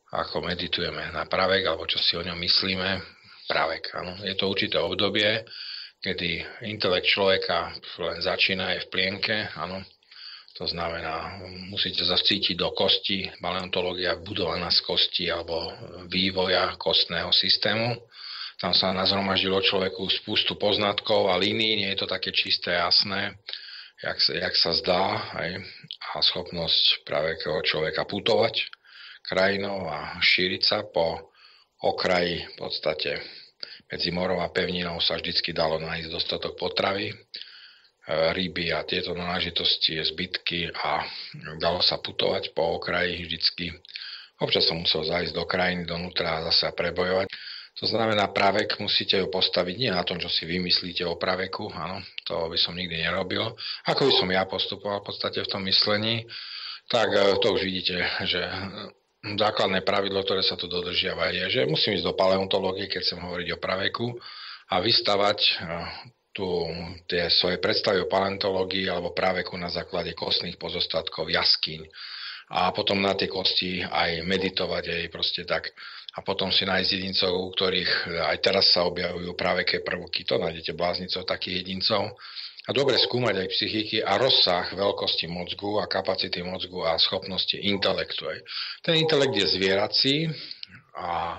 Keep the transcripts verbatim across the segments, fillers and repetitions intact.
ako meditujeme na pravek, alebo čo si o ňom myslíme, pravek. Áno. Je to určité obdobie, kedy intelekt človeka len začína, je v plienke, áno. To znamená, musíte sa vcítiť do kosti, paleontológia budovaná z kosti alebo vývoja kostného systému. Tam sa nazhromaždilo človeku spustu poznatkov a línií, nie je to také čisté, jasné, jak, jak sa zdá, aj, a schopnosť pravekého človeka putovať krajinou a šíriť sa po okraji, v podstate medzi morom a pevninou sa vždycky dalo nájsť dostatok potravy, ryby a tieto náležitosti, zbytky a dalo sa putovať po okraji vždycky. Občas som musel zájsť do krajiny, donútra a zase prebojovať. To znamená, pravek musíte ju postaviť nie na tom, čo si vymyslíte o praveku, áno, to by som nikdy nerobil. Ako by som ja postupoval v podstate v tom myslení, tak to už vidíte, že základné pravidlo, ktoré sa tu dodržiava, je, že musím ísť do paleontológie, keď chcem hovoriť o praveku a vystavať tu tie svoje predstavy o paleontológii alebo praveku na základe kostných pozostatkov jaskyň a potom na tie kosti aj meditovať aj proste tak a potom si nájsť jedincov, u ktorých aj teraz sa objavujú praveké prvky, to nájdete bláznicov takých jedincov a dobre skúmať aj psychiky a rozsah veľkosti mozgu a kapacity mozgu a schopnosti intelektu. Ten intelekt je zvierací a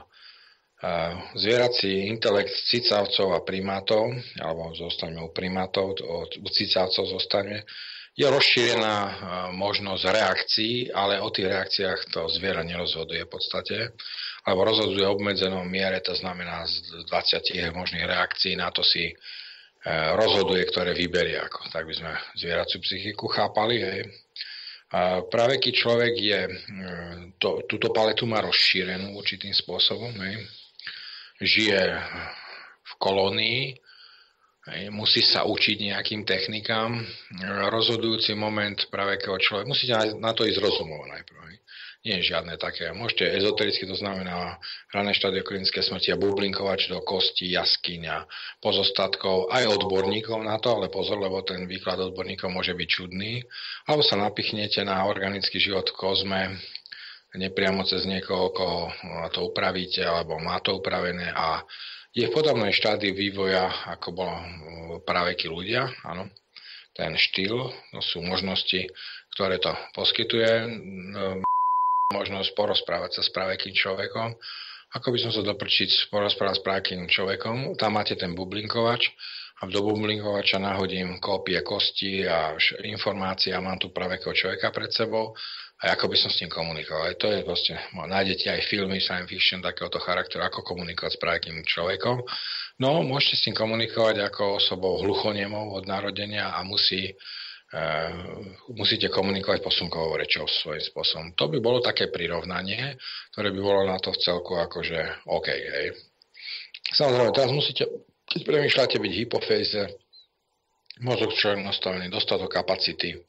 zvierací intelekt cicavcov a primátov, alebo zostaňme u primátov, u cicavcov zostaňme, je rozšírená možnosť reakcií, ale o tých reakciách to zviera nerozhoduje v podstate, alebo rozhoduje v obmedzenom miere, to znamená z dvadsať možných reakcií, na to si rozhoduje, ktoré vyberie, ako tak by sme zvieraciu psychiku chápali. Hej. A praveký človek je, to, túto paletu má rozšírenú určitým spôsobom, hej. Žije v kolónii, musí sa učiť nejakým technikám. Rozhodujúci moment pravekého človeka, musíte na to ísť rozumovo najprv. Nie je žiadne také. Môžete ezotericky, to znamená rané štádio klinické smrti a bublinkovač do kosti, jaskyňa, pozostatkov, aj odborníkov na to, ale pozor, lebo ten výklad odborníkov môže byť čudný. Alebo sa napichnete na organický život v kozme, nepriamo cez niekoho, koho to upravíte, alebo má to upravené a je v podobnej štádiu vývoja, ako bolo pravekí ľudia, áno. Ten štýl, to sú možnosti, ktoré to poskytuje, možnosť porozprávať sa s pravekým človekom. Ako by som sa doprčiť porozprávať s pravekým človekom, tam máte ten bublinkovač a do bublinkovača nahodím kópie kosti a informácie a mám tu pravekého človeka pred sebou a ako by som s ním komunikoval. To je proste, nájdete aj filmy science fiction takéhoto charakteru, ako komunikovať s pravekým človekom. No, môžete s ním komunikovať ako osobou hluchonemou od narodenia a musí Uh, musíte komunikovať posunkovou rečou svojím spôsobom. To by bolo také prirovnanie, ktoré by bolo na to v celku akože OK, hej. Samozrejme, teraz musíte, keď premýšľate byť hypoféze, mozog človek nastavený, dostatok kapacity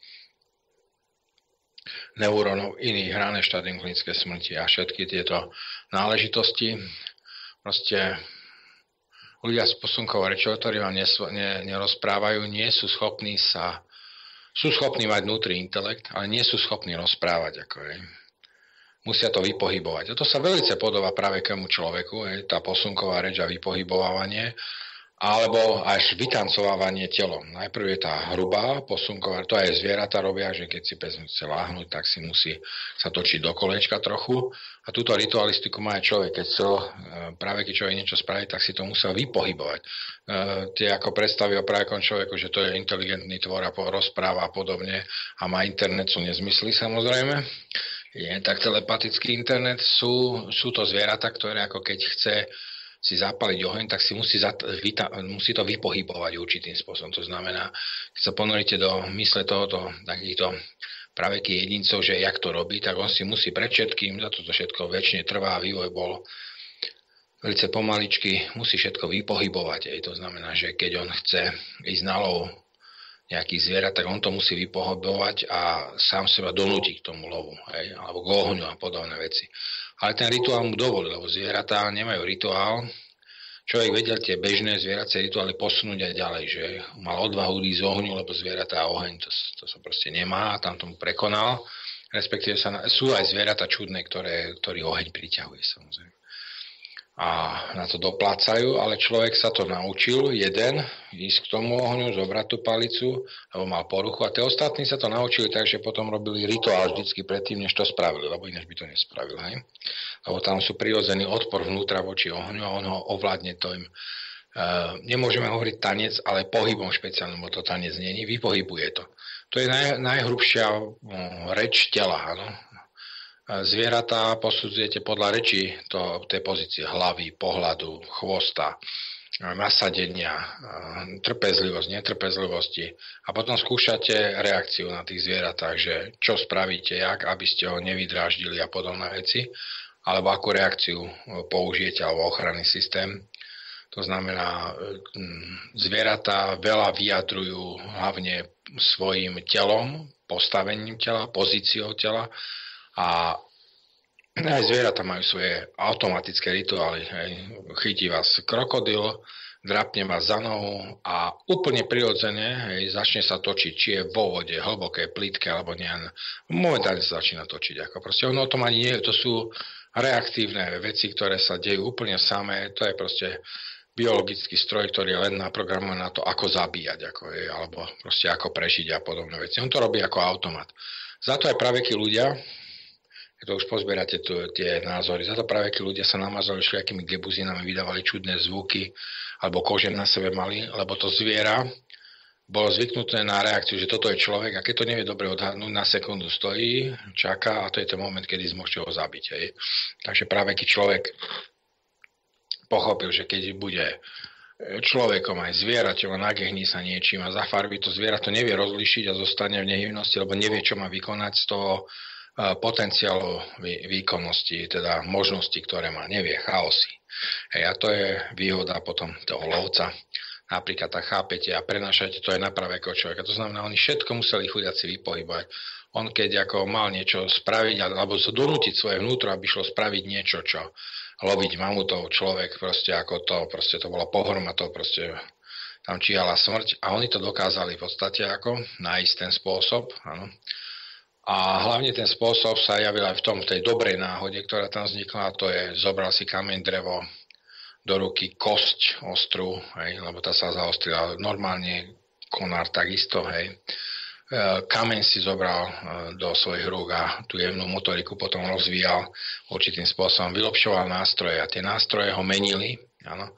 neurónov, iných hrané štádium klinické smrti a všetky tieto náležitosti. Proste ľudia s posunkovou rečou, ktorí vám nes- ne- nerozprávajú, nie sú schopní sa Sú schopní mať vnútri intelekt, ale nie sú schopní rozprávať. Ako je. Musia to vypohybovať. A to sa veľmi podobá pravekému človeku, je, tá posunková reč a vypohybovávanie, alebo až vytancovávanie telom. Najprv je tá hrubá posunková, to aj zvieratá robia, že keď si pes chce láhnuť, tak si musí sa točiť do kolečka trochu. A túto ritualistiku má aj človek. Keď chcel práve keď človek niečo spraviť, tak si to musel vypohybovať. E, tie ako predstavy o pravekom človeku, že to je inteligentný tvor a rozpráva a podobne a má internet, sú nezmysly samozrejme. Je, tak telepatický internet sú, sú to zvieratá, ktoré ako keď chce si zapaliť oheň, tak si musí, zat, vyta, musí to vypohybovať určitým spôsobom. To znamená, keď sa ponoríte do mysle tohoto takýchto pravekých jedincov, že jak to robí, tak on si musí pred všetkým, za toto všetko väčšine trvá, vývoj bol veľce pomaličky, musí všetko vypohybovať. Ej. To znamená, že keď on chce ísť na lov nejakých zvierat, tak on to musí vypohybovať a sám seba donúti k tomu lovu, ej, alebo k ohňu a podobné veci. Ale ten rituál mu dovolí, lebo zvieratá nemajú rituál. Človek vedel tie bežné zvieracie rituály posunúť aj ďalej, že mal odvahu ísť z ohňu, lebo zvieratá a oheň, to, to sa proste nemá a tam tomu prekonal. respektíve sa na, sú aj zvieratá čudné, ktoré, ktorý oheň priťahuje, samozrejme. A na to doplácajú, ale človek sa to naučil, jeden, ísť k tomu ohňu, zobrať tú palicu, lebo mal poruchu a tie ostatní sa to naučili tak, že potom robili rituál vždycky predtým, než to spravili, lebo ináč by to nespravili. Hej? Lebo tam sú prirodzený odpor vnútra voči ohňu a on ho ovládne to im. Uh, nemôžeme hovoriť tanec, ale pohybom špeciálnym, bo to tanec nie je, vypohybuje to. To je naj, najhrubšia uh, reč tela, áno. Zvieratá posudzujete podľa rečí to, tej pozície hlavy, pohľadu, chvosta, nasadenia, trpezlivosť, netrpezlivosti a potom skúšate reakciu na tých zvieratách, že čo spravíte, jak, aby ste ho nevydráždili a podobné veci, alebo akú reakciu použijete alebo ochranný systém. To znamená, zvieratá veľa vyjadrujú hlavne svojim telom, postavením tela, pozíciou tela. A aj zvieratá majú svoje automatické rituály. Hej. Chytí vás krokodil, drapne vás za nohu a úplne prirodzene hej, začne sa točiť, či je vo vode, hlboké, plítke, alebo nie. Momentálne sa začína točiť. Ako proste ono o tom ani nie, to sú reaktívne veci, ktoré sa dejú úplne samé. To je proste biologický stroj, ktorý je len naprogramovaný na to, ako zabíjať, ako je, alebo proste ako prežiť a podobné veci. On to robí ako automat. Za to aj pravekí ľudia, to už pozbierate tu, tie názory. Za to práve, keď ľudia sa namazali všelijakými gebuzinami, vydávali čudné zvuky, alebo kože na sebe mali, lebo to zviera bolo zvyknuté na reakciu, že toto je človek a keď to nevie dobre odhadnúť, na sekundu stojí, čaká a to je ten moment, kedy môžete ho zabiť. Hej. Takže práve keď človek pochopil, že keď bude človekom aj zvieraťom a nagehní sa niečím a zafarbí to zviera, to nevie rozlišiť a zostane v nehybnosti, lebo nevie, čo má vykonať z toho potenciálu výkonnosti, teda možnosti, ktoré má, nevie, chaosy. Hej, a to je výhoda potom toho lovca. Napríklad tak chápete a prenášate to aj na pravého človeka. To znamená, oni všetko museli chudiaci vypohybovať. On keď ako mal niečo spraviť, alebo sa donútiť svoje vnútro, aby šlo spraviť niečo, čo loviť mamutov človek, proste ako to, proste to bola pohroma, to proste tam číhala smrť. A oni to dokázali v podstate ako nájsť ten spôsob, áno. A hlavne ten spôsob sa javil aj v tom, v tej dobrej náhode, ktorá tam vznikla, a to je, zobral si kameň, drevo, do ruky kosť ostrú, hej, lebo tá sa zaostrila. Normálne konár takisto, hej. Kameň si zobral do svojich rúk a tú jemnú motoriku potom rozvíjal určitým spôsobom, vylepšoval nástroje a tie nástroje ho menili, áno.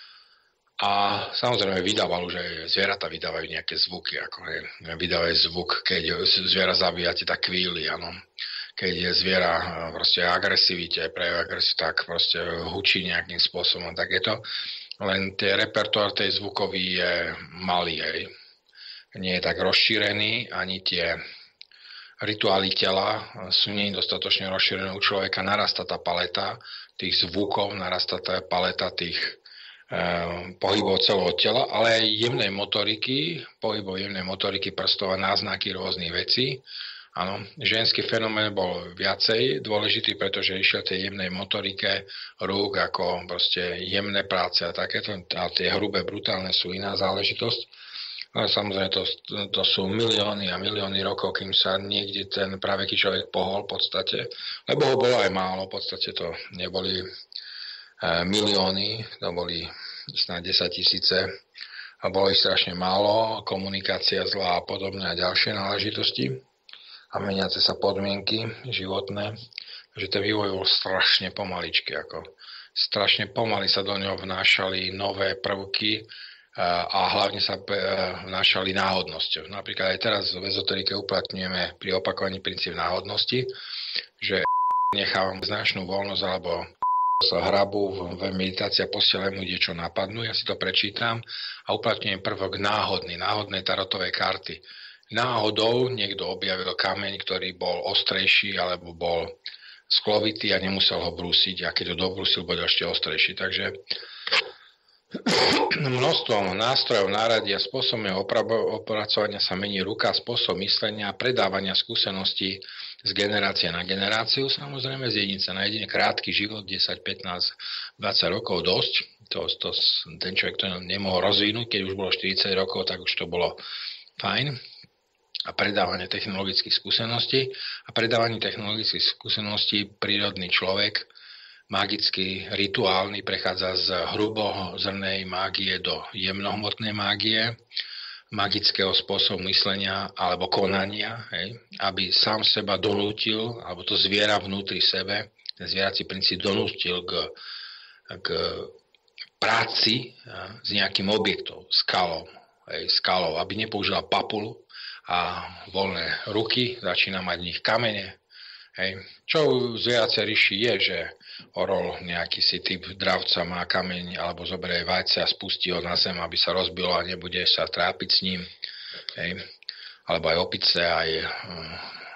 A samozrejme vydával už aj zvieratá, vydávajú nejaké zvuky, ako hej, vydávajú zvuk, keď zviera zabíjate, tak kvíli, áno. Keď je zviera proste agresivite, prejav agresiv, tak proste hučí nejakým spôsobom, tak je to. Len tie repertoár tej zvukový je malý, hej. Nie je tak rozšírený, ani tie rituály tela sú nie dostatočne rozšírené u človeka, narastá tá paleta tých zvukov, narastá tá paleta tých pohybov celého tela, ale aj jemnej motoriky, pohybov jemnej motoriky prstov a náznaky rôznych vecí. Áno, ženský fenomén bol viacej dôležitý, pretože išiel tej jemnej motorike rúk ako proste jemné práce a takéto, a tie hrubé, brutálne sú iná záležitosť. No samozrejme, to, to sú milióny a milióny rokov, kým sa niekde ten praveký človek pohol v podstate, lebo ho bolo aj málo, v podstate to neboli milióny, to boli snáď desať tisíce a bolo ich strašne málo, komunikácia zlá a podobné a ďalšie náležitosti a meniace sa podmienky životné, takže ten vývoj bol strašne pomaličky, ako strašne pomaly sa do ňoho vnášali nové prvky a hlavne sa vnášali náhodnosťou. Napríklad aj teraz v ezoterike uplatňujeme pri opakovaní princíp náhodnosti, že nechávam značnú voľnosť alebo sa hrabu v meditácii a postele mu niečo napadnú, ja si to prečítam a uplatňujem prvok náhodný, náhodné tarotové karty. Náhodou niekto objavil kameň, ktorý bol ostrejší alebo bol sklovitý a nemusel ho brúsiť a keď ho dobrúsil, bol ešte ostrejší. Takže množstvom nástrojov náradia, spôsobom opracovania sa mení ruka, spôsob myslenia a predávania skúseností z generácie na generáciu, samozrejme z jedinca na jedine, krátky život, desať, pätnásť, dvadsať rokov dosť. To, to, ten človek to nemohol rozvinúť, keď už bolo štyridsať rokov, tak už to bolo fajn. a predávanie technologických skúseností. A predávanie technologických skúseností prírodný človek, magický, rituálny, prechádza z hrubozrnej mágie do jemnohmotnej mágie, magického spôsobu myslenia alebo konania, hej, aby sám seba donútil, alebo to zviera vnútri sebe, ten zvierací princíp donútil k, k práci ja, s nejakým objektom, skalou, hej, skalou, aby nepoužila papulu a voľné ruky, začína mať v nich kamene. Hej. Čo v zvieracej ríši je, že orol, nejaký si typ dravca má kameň alebo zoberie vajce a spustí ho na zem, aby sa rozbilo a nebude sa trápiť s ním. Hej. Alebo aj opice, aj um,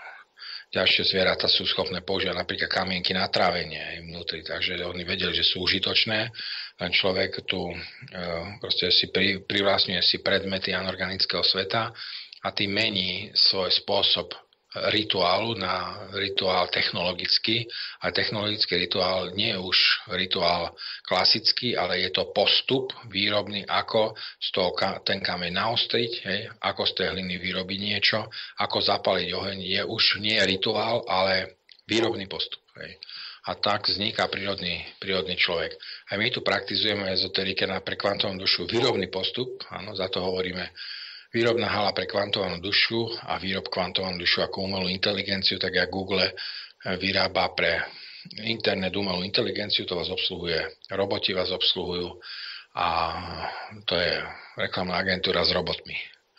ďalšie zvieratá sú schopné používať napríklad kamienky na trávenie aj vnútri, takže oni vedeli, že sú užitočné. Len človek tu uh, proste si pri, privlastňuje si predmety anorganického sveta a tým mení svoj spôsob rituálu na rituál technologický. A technologický rituál nie je už rituál klasický, ale je to postup výrobný, ako z toho ten kameň naostriť, hej, ako z tej hliny vyrobiť niečo, ako zapaliť oheň. Je už nie je rituál, ale výrobný postup. Hej. A tak vzniká prírodný, prírodný človek. A my tu praktizujeme ezoterike na pre kvantovú dušu výrobný postup, áno, za to hovoríme výrobná hala pre kvantovanú dušu a výrob kvantovanú dušu ako umelú inteligenciu, tak jak Google vyrába pre internet umelú inteligenciu, to vás obsluhuje, roboti vás obsluhujú a to je reklamná agentúra s robotmi,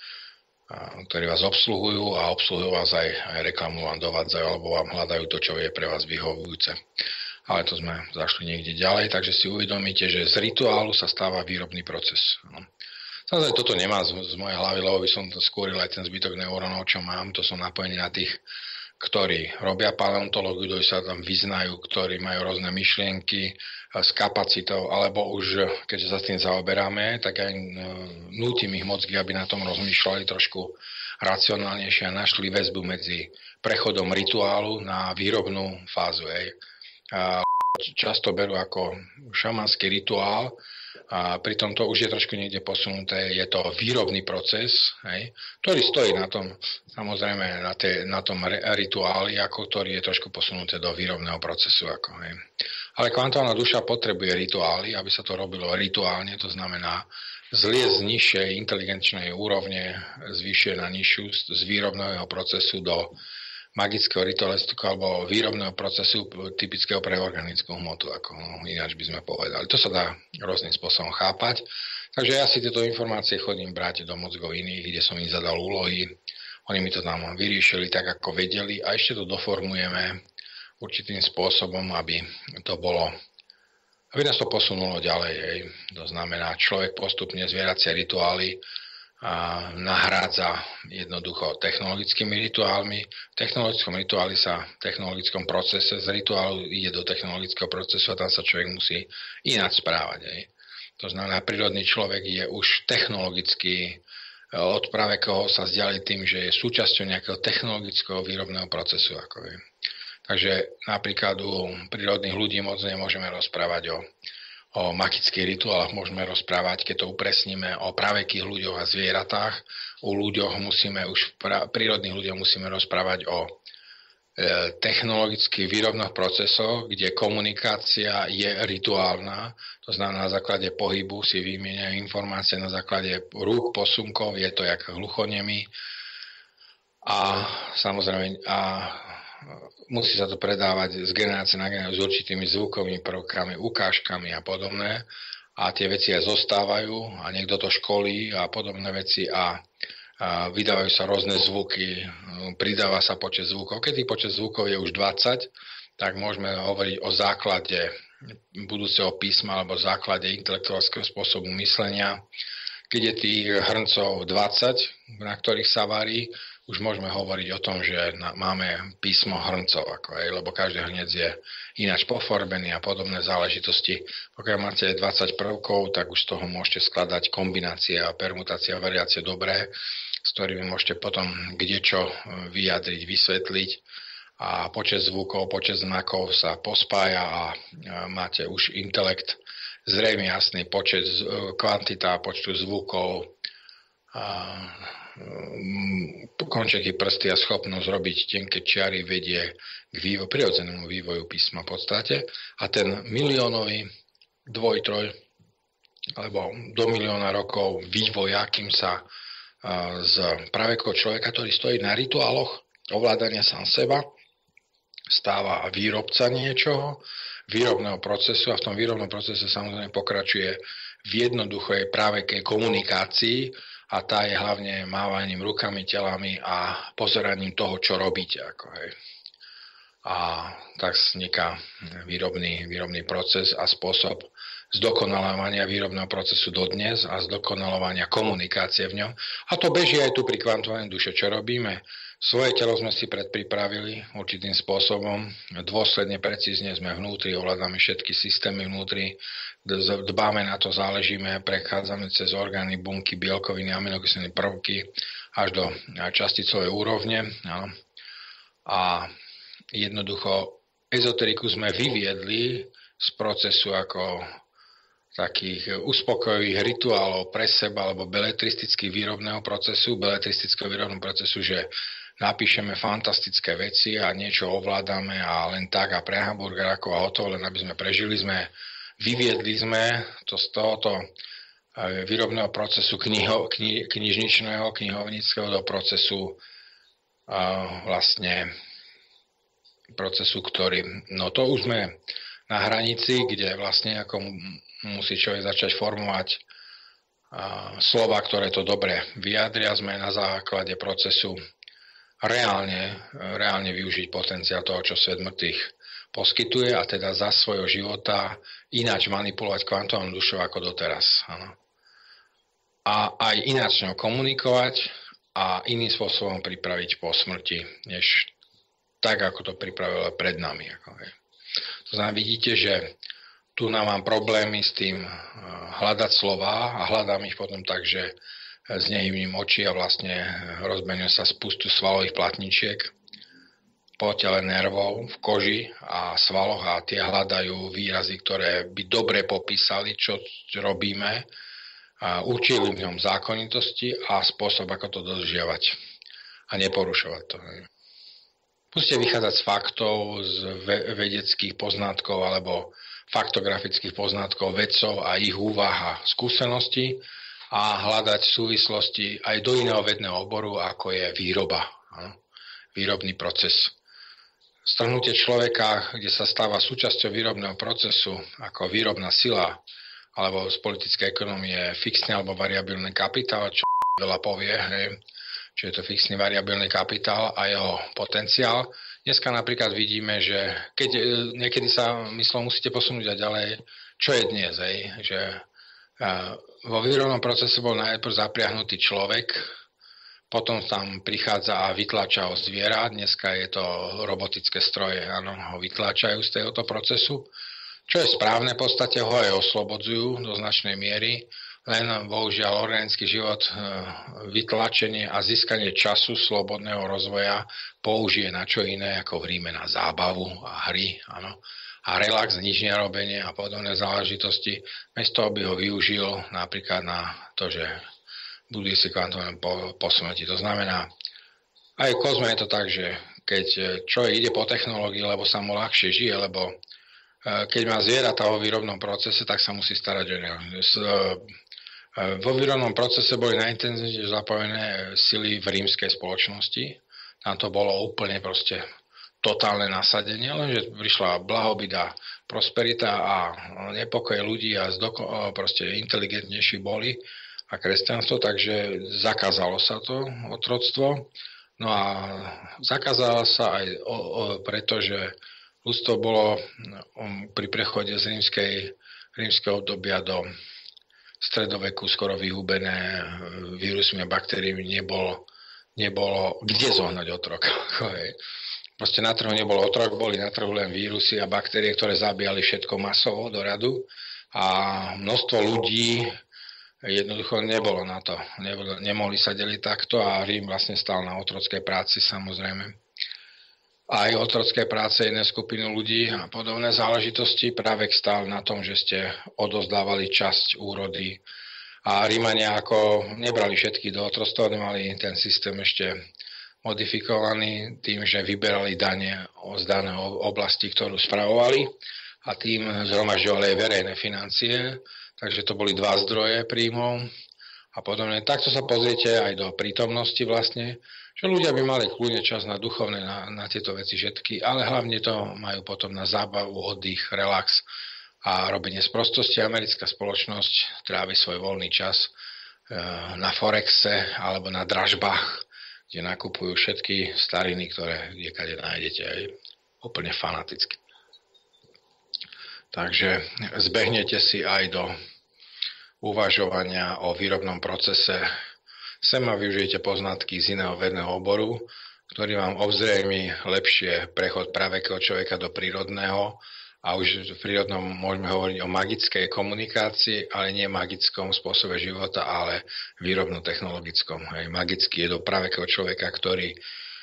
ktorí vás obsluhujú a obsluhujú vás aj, aj reklamu vám dovádzajú alebo vám hľadajú to, čo je pre vás vyhovujúce. Ale to sme zašli niekde ďalej, takže si uvedomíte, že z rituálu sa stáva výrobný proces. Samozrejme, toto nemá z, z mojej hlavy, lebo by som to skôril aj ten zbytok neurónov, čo mám. To som napojený na tých, ktorí robia paleontológiu, ktorí sa tam vyznajú, ktorí majú rôzne myšlienky s kapacitou, alebo už, keďže sa s tým zaoberáme, tak aj nútim ich mozgy, aby na tom rozmýšľali trošku racionálnejšie a našli väzbu medzi prechodom rituálu na výrobnú fázu. Hej. A často berú ako šamanský rituál, a pritom to už je trošku niekde posunuté, je to výrobný proces, hej, ktorý stojí na tom, samozrejme na, te, na tom rituáli, ako ktorý je trošku posunuté do výrobného procesu. Ako, hej. Ale kvantovaná duša potrebuje rituály, aby sa to robilo rituálne, to znamená zliezť z nižšej inteligenčnej úrovne, z vyššej na nižšiu, z výrobného procesu do magického ritualistiku alebo výrobného procesu typického pre organickú hmotu, ako no, ináč by sme povedali. To sa dá rôznym spôsobom chápať. Takže ja si tieto informácie chodím brať do mozgov iných, kde som im zadal úlohy. Oni mi to tam vyriešili tak, ako vedeli a ešte to doformujeme určitým spôsobom, aby to bolo, aby nás to posunulo ďalej. Hej. To znamená, človek postupne zvieracie rituály a nahrádza jednoducho technologickými rituálmi. V technologickom rituáli sa v technologickom procese z rituálu ide do technologického procesu a tam sa človek musí ináč správať. Aj. To znamená, prírodný človek je už technologicky od pravekého sa vzdiali tým, že je súčasťou nejakého technologického výrobného procesu. Ako je. Takže napríklad u prírodných ľudí moc nemôžeme rozprávať o o magických rituáloch, môžeme rozprávať, keď to upresníme, o pravekých ľuďoch a zvieratách. U ľuďoch musíme, už pra, prírodných ľuďoch musíme rozprávať o e, technologických výrobných procesoch, kde komunikácia je rituálna. To znamená, na základe pohybu si vymieňajú informácie, na základe rúk, posunkov, je to jak hluchonemi. A samozrejme, a musí sa to predávať z generácie na generáciu s určitými zvukovými prvkami, ukážkami a podobné. A tie veci aj zostávajú a niekto to školí a podobné veci a, a vydávajú sa rôzne zvuky, pridáva sa počet zvukov. Keď tých počet zvukov je už dvadsať, tak môžeme hovoriť o základe budúceho písma alebo základe intelektuálskeho spôsobu myslenia. Keď je tých hrncov dvadsať, na ktorých sa varí, už môžeme hovoriť o tom, že máme písmo hrncov, ako aj, lebo každý hrnec je ináč poformený a podobné záležitosti. Pokiaľ máte dvadsať prvkov, tak už z toho môžete skladať kombinácie a permutácie a variácie dobré, s ktorými môžete potom kdečo vyjadriť, vysvetliť a počet zvukov, počet znakov sa pospája a máte už intelekt zrejme jasný, počet, kvantita počtu zvukov, a končeky prsty a schopnosť robiť tenké čiary vedie k vývoju, prirodzenému vývoju písma v podstate. A ten miliónový dvoj, troj alebo do milióna rokov vývoja, kým sa z pravekého človeka, ktorý stojí na rituáloch ovládania sám seba, stáva výrobca niečoho, výrobného procesu a v tom výrobnom procese samozrejme pokračuje v jednoduchej právekej komunikácii a tá je hlavne mávaním rukami, telami a pozeraním toho, čo robíte. Ako, hej. A tak vzniká výrobný, výrobný proces a spôsob zdokonalovania výrobného procesu dodnes a zdokonalovania komunikácie v ňom. A to beží aj tu pri kvantovaní duše. Čo robíme? Svoje telo sme si predpripravili určitým spôsobom. Dôsledne, precízne sme vnútri, ovládame všetky systémy vnútri, dbáme na to, záležíme, prechádzame cez orgány, bunky, bielkoviny, aminokyseliny, prvky až do časticovej úrovne. Áno. A jednoducho ezoteriku sme vyviedli z procesu ako takých uspokojivých rituálov pre seba alebo beletristických výrobného procesu, beletristického výrobného procesu, že napíšeme fantastické veci a niečo ovládame a len tak a pre hamburgerákov a o to, len aby sme prežili, sme vyviedli sme to z tohoto výrobného procesu kniho, kni, knižničného, knihovnického do procesu uh, vlastne procesu, ktorý, no to už sme na hranici, kde vlastne ako musí človek začať formovať uh, slova, ktoré to dobre vyjadria. Sme na základe procesu reálne, reálne využiť potenciál toho, čo svet mŕtvych poskytuje a teda za svojho života ináč manipulovať kvantovou dušou ako doteraz. Ano. A aj ináč ňou komunikovať a iným spôsobom pripraviť po smrti, než tak, ako to pripravilo pred nami. Ako, hej. To znamená, vidíte, že tu nám mám problémy s tým hľadať slová a hľadám ich potom tak, že znehybním oči a vlastne rozbeňujem sa spustu svalových platničiek po tele nervov v koži a svaloch a tie hľadajú výrazy, ktoré by dobre popísali, čo robíme, a učili v ňom zákonitosti a spôsob, ako to dodržiavať a neporušovať to. Musíte vychádzať z faktov, z vedeckých poznatkov alebo faktografických poznatkov vedcov a ich úvah a skúseností a hľadať súvislosti aj do iného vedného oboru, ako je výroba, výrobný proces. Strhnutie človeka, kde sa stáva súčasťou výrobného procesu ako výrobná sila, alebo z politickej ekonomie fixný alebo variabilný kapitál, čo veľa povie, hej, čo je to fixný variabilný kapitál a jeho potenciál. Dneska napríklad vidíme, že keď niekedy sa myslom musíte posunúť aj ďalej, čo je dnes, hej, že vo výrobnom procese bol najprv zapriahnutý človek, potom tam prichádza a vytlača ho zviera, dneska je to robotické stroje, áno, ho vytlačajú z tohto procesu, čo je správne, v podstate ho aj oslobodzujú do značnej miery, len bohužiaľ organický život, vytlačenie a získanie času slobodného rozvoja použije na čo iné, ako v Ríme na zábavu a hry, áno, a relax, nič nerobenie a podobné záležitosti, bez toho by ho využil napríklad na to, že buduje si kvantovné posunutie. To znamená, aj v kozme je to tak, že keď človek ide po technológii, lebo sa mu ľahšie žije, lebo keď má zvieratá vo výrobnom procese, tak sa musí starať o ne. Vo výrobnom procese boli najintenzívnejšie zapojené sily v rímskej spoločnosti. Tam to bolo úplne proste totálne nasadenie, lenže prišla blahobyt a prosperita a nepokoj ľudí a zdoko, proste inteligentnejší boli a kresťanstvo, takže zakázalo sa to otroctvo. No a zakázalo sa aj o, o, preto, že ľudstvo bolo um, pri prechode z rímskej, rímskeho obdobia do stredoveku skoro vyhubené vírusmi a baktériami, nebolo, nebolo kde zohnať otrok. Proste na trhu nebol otrok, boli na trhu len vírusy a baktérie, ktoré zabíjali všetko masovo do radu a množstvo ľudí jednoducho nebolo na to. Nebolo, nemohli sa deliť takto a Rím vlastne stál na otrockej práci, samozrejme. Aj otrocké práce iné skupiny ľudí a podobné záležitosti práve stál na tom, že ste odozdávali časť úrody A Rímania ako nebrali všetky do otroctva, mali ten systém ešte modifikovaný tým, že vyberali dane z danej oblasti, ktorú spravovali a tým zhromažďovali aj verejné financie, takže to boli dva zdroje príjmov a podobne. Takto sa pozriete aj do prítomnosti vlastne, že ľudia by mali kľudne čas na duchovné, na, na tieto veci všetky, ale hlavne to majú potom na zábavu, oddych, relax a robenie sprostosti. Americká spoločnosť trávi svoj voľný čas na Forexe alebo na dražbách, kde nakupujú všetky stariny, ktoré kdekade nájdete aj úplne fanaticky. Takže zbehnete si aj do uvažovania o výrobnom procese. Sem a využijete poznatky z iného vedného oboru, ktorý vám obzrejmí lepšie prechod pravekého človeka do prírodného. A už v prírodnom môžeme hovoriť o magickej komunikácii, ale nie magickom spôsobe života, ale výrobno-technologickom. Hej. Magický je do pravekého človeka, ktorý uh,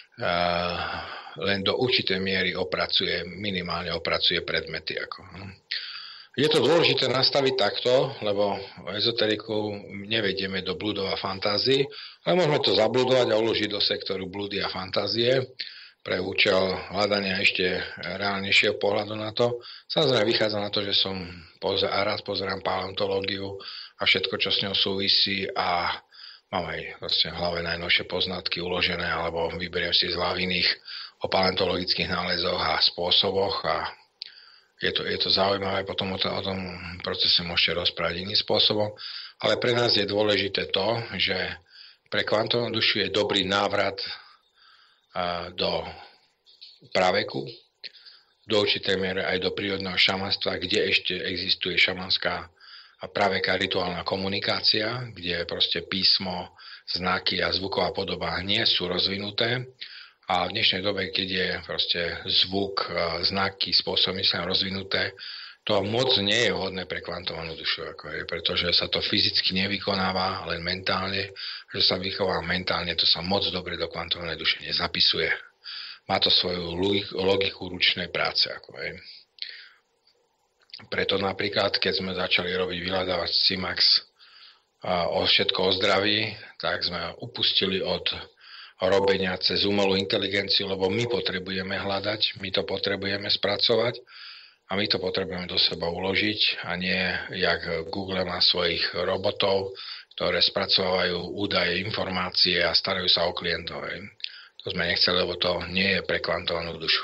len do určitej miery opracuje, minimálne opracuje predmety. Ako, hm. Je to dôležité nastaviť takto, lebo ezoteriku nevedieme do bludov a fantázii, ale môžeme to zabludovať a uložiť do sektoru bludy a fantázie pre účel hľadania ešte reálnejšieho pohľadu na to. Samozrejme vychádza na to, že som pozor, a rád pozerám paleontológiu a všetko, čo s ňou súvisí a mám aj vlastne v hlave najnovšie poznatky uložené alebo vyberiem si z hlav iných o paleontologických nálezoch a spôsoboch a je to, je to zaujímavé, potom o, to, o tom procese môžete rozprávať iným spôsobom, ale pre nás je dôležité to, že pre kvantovú dušu je dobrý návrat do praveku, do určitej miere aj do prírodného šamanstva, kde ešte existuje šamanská a praveká rituálna komunikácia, kde proste písmo, znaky a zvuková podoba nie sú rozvinuté. A v dnešnej dobe, keď je proste zvuk, znaky, spôsoby sa rozvinuté, to moc nie je vhodné pre kvantovanú dušu, ako je, pretože sa to fyzicky nevykonáva, len mentálne. Že sa vychová mentálne, to sa moc dobre do kvantovanej duše nezapisuje. Má to svoju logiku ručnej práce. Ako je. Preto napríklad, keď sme začali robiť vyhľadávač Cimax o všetko o zdraví, tak sme upustili od robenia cez umelú inteligenciu, lebo my potrebujeme hľadať, my to potrebujeme spracovať a my to potrebujeme do seba uložiť a nie, jak Google má svojich robotov, ktoré spracovajú údaje, informácie a starajú sa o klientov. To sme nechceli, lebo to nie je pre kvantovanú dušu.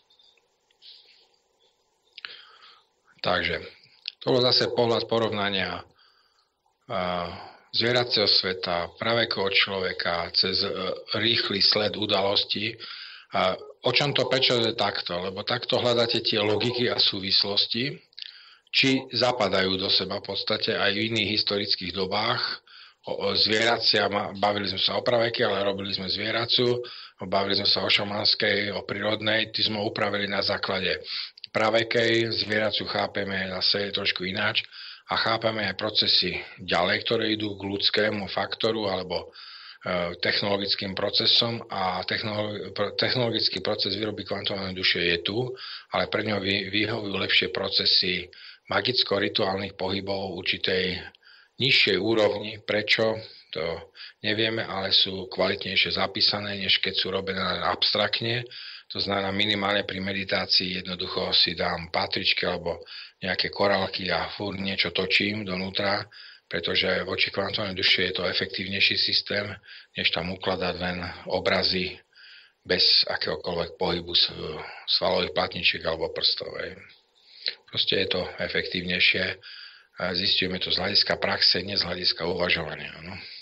Takže to bol zase pohľad porovnania zvieracieho sveta, pravekoho človeka cez rýchly sled udalostí. A o čom to, prečo je takto? Lebo takto hľadáte tie logiky a súvislosti, či zapadajú do seba v podstate aj v iných historických dobách. O, o zvieracia, bavili sme sa o praveky, ale robili sme zvieraciu, bavili sme sa o šamanskej, o prírodnej, tí sme upravili na základe pravekej, zvieraciu chápeme zase trošku ináč a chápeme aj procesy ďalej, ktoré idú k ľudskému faktoru alebo e, technologickým procesom a technolo- technologický proces výroby kvantovanej duše je tu, ale pre ňo vy, vyhovujú lepšie procesy magicko-rituálnych pohybov určitej nižšej úrovni. Prečo? To nevieme, ale sú kvalitnejšie zapísané, než keď sú robené abstraktne. To znamená minimálne pri meditácii jednoducho si dám patričky alebo nejaké korálky a furt niečo točím donútra, pretože voči kvantovanej duši je to efektívnejší systém, než tam ukladať len obrazy bez akéhokoľvek pohybu svalových platničiek alebo prstov. Proste je to efektívnejšie. Zistíme to z hľadiska praxe, nie z hľadiska uvažovania. No.